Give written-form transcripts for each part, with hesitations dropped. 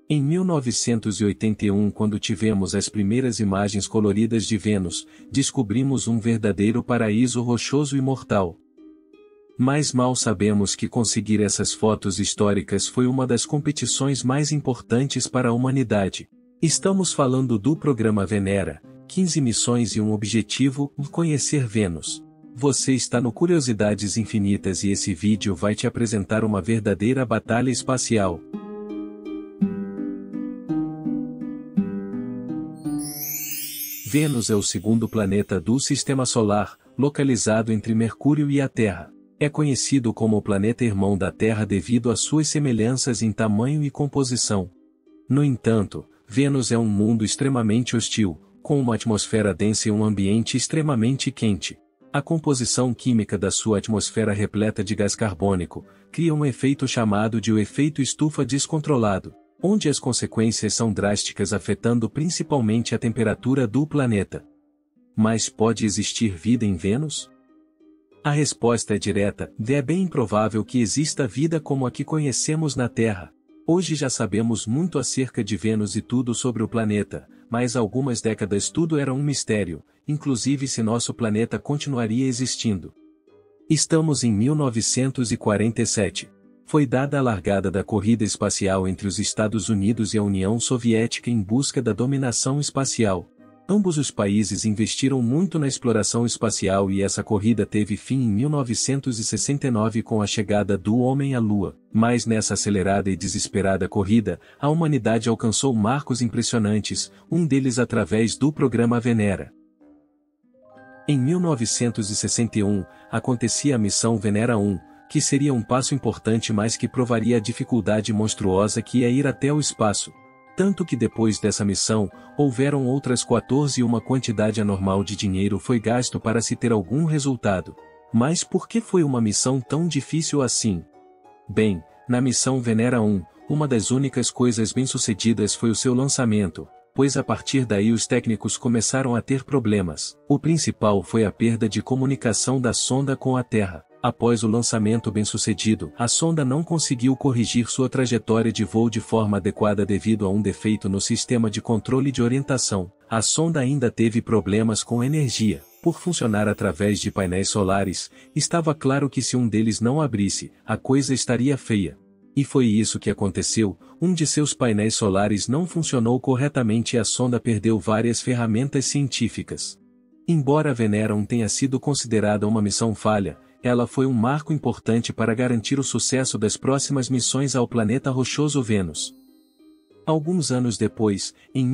Em 1981, quando tivemos as primeiras imagens coloridas de Vênus, descobrimos um verdadeiro paraíso rochoso e mortal. Mas mal sabemos que conseguir essas fotos históricas foi uma das competições mais importantes para a humanidade. Estamos falando do programa Venera, 15 missões e um objetivo: conhecer Vênus. Você está no Curiosidades Infinitas e esse vídeo vai te apresentar uma verdadeira batalha espacial. Vênus é o segundo planeta do Sistema Solar, localizado entre Mercúrio e a Terra. É conhecido como o planeta irmão da Terra devido às suas semelhanças em tamanho e composição. No entanto, Vênus é um mundo extremamente hostil, com uma atmosfera densa e um ambiente extremamente quente. A composição química da sua atmosfera repleta de gás carbônico cria um efeito chamado de o efeito estufa descontrolado, onde as consequências são drásticas, afetando principalmente a temperatura do planeta. Mas pode existir vida em Vênus? A resposta é direta: é bem improvável que exista vida como a que conhecemos na Terra. Hoje já sabemos muito acerca de Vênus e tudo sobre o planeta, mas há algumas décadas tudo era um mistério, inclusive se nosso planeta continuaria existindo. Estamos em 1947. Foi dada a largada da corrida espacial entre os Estados Unidos e a União Soviética em busca da dominação espacial. Ambos os países investiram muito na exploração espacial e essa corrida teve fim em 1969 com a chegada do homem à Lua. Mas nessa acelerada e desesperada corrida, a humanidade alcançou marcos impressionantes, um deles através do programa Venera. Em 1961, acontecia a missão Venera 1, que seria um passo importante mas que provaria a dificuldade monstruosa que é ir até o espaço. Tanto que depois dessa missão, houveram outras 14 e uma quantidade anormal de dinheiro foi gasto para se ter algum resultado. Mas por que foi uma missão tão difícil assim? Bem, na missão Venera 1, uma das únicas coisas bem-sucedidas foi o seu lançamento, pois a partir daí os técnicos começaram a ter problemas. O principal foi a perda de comunicação da sonda com a Terra. Após o lançamento bem-sucedido, a sonda não conseguiu corrigir sua trajetória de voo de forma adequada devido a um defeito no sistema de controle de orientação. A sonda ainda teve problemas com energia. Por funcionar através de painéis solares, estava claro que se um deles não abrisse, a coisa estaria feia. E foi isso que aconteceu: um de seus painéis solares não funcionou corretamente e a sonda perdeu várias ferramentas científicas. Embora a Venera 1 tenha sido considerada uma missão falha, ela foi um marco importante para garantir o sucesso das próximas missões ao planeta rochoso Vênus. Alguns anos depois, em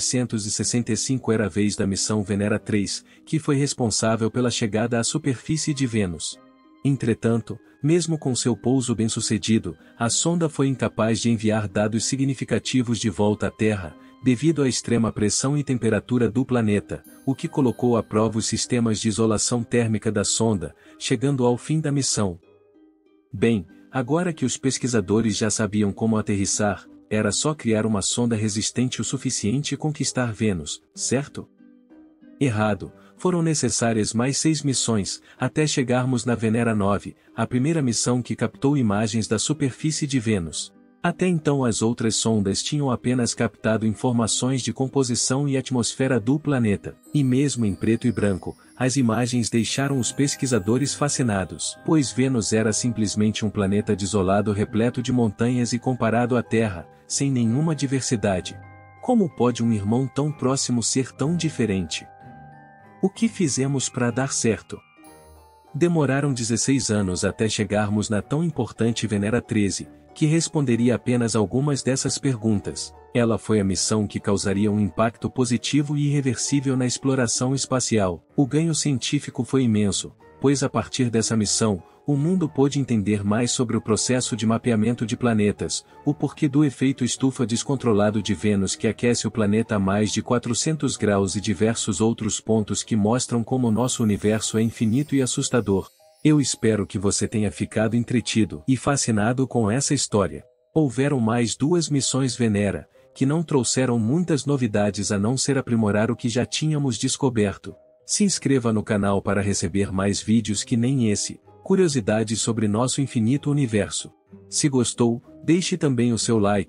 1965 era a vez da missão Venera 3, que foi responsável pela chegada à superfície de Vênus. Entretanto, mesmo com seu pouso bem-sucedido, a sonda foi incapaz de enviar dados significativos de volta à Terra, devido à extrema pressão e temperatura do planeta, o que colocou à prova os sistemas de isolação térmica da sonda, chegando ao fim da missão. Bem, agora que os pesquisadores já sabiam como aterrissar, era só criar uma sonda resistente o suficiente e conquistar Vênus, certo? Errado. Foram necessárias mais 6 missões, até chegarmos na Venera 9, a primeira missão que captou imagens da superfície de Vênus. Até então as outras sondas tinham apenas captado informações de composição e atmosfera do planeta, e mesmo em preto e branco, as imagens deixaram os pesquisadores fascinados, pois Vênus era simplesmente um planeta desolado repleto de montanhas e comparado à Terra, sem nenhuma diversidade. Como pode um irmão tão próximo ser tão diferente? O que fizemos para dar certo? Demoraram 16 anos até chegarmos na tão importante Venera 13, que responderia apenas algumas dessas perguntas. Ela foi a missão que causaria um impacto positivo e irreversível na exploração espacial. O ganho científico foi imenso, pois a partir dessa missão, o mundo pôde entender mais sobre o processo de mapeamento de planetas, o porquê do efeito estufa descontrolado de Vênus que aquece o planeta a mais de 400 graus e diversos outros pontos que mostram como o nosso universo é infinito e assustador. Eu espero que você tenha ficado entretido e fascinado com essa história. Houveram mais 2 missões Venera, que não trouxeram muitas novidades a não ser aprimorar o que já tínhamos descoberto. Se inscreva no canal para receber mais vídeos que nem esse, curiosidades sobre nosso infinito universo. Se gostou, deixe também o seu like,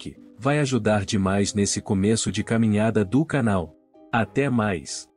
vai ajudar demais nesse começo de caminhada do canal. Até mais!